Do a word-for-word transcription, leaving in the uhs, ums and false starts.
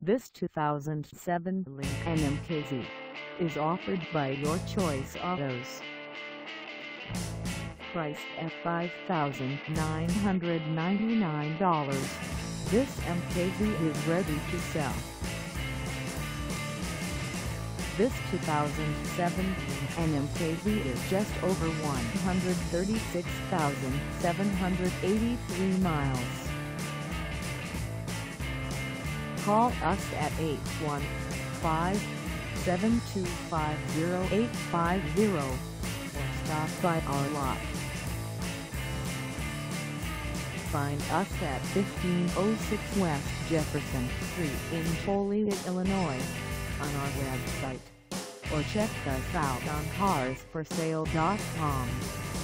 This two thousand seven Lincoln M K Z is offered by Your Choice Autos. Priced at five thousand nine hundred ninety-nine dollars, this M K Z is ready to sell. This two thousand seven Lincoln M K Z is just over one hundred thirty-six thousand seven hundred eighty-three miles. Call us at eight one five, seven two five, zero eight five zero or stop by our lot. Find us at fifteen oh six West Jefferson Street in Joliet, Illinois, on our website, or check us out on cars for sale dot com.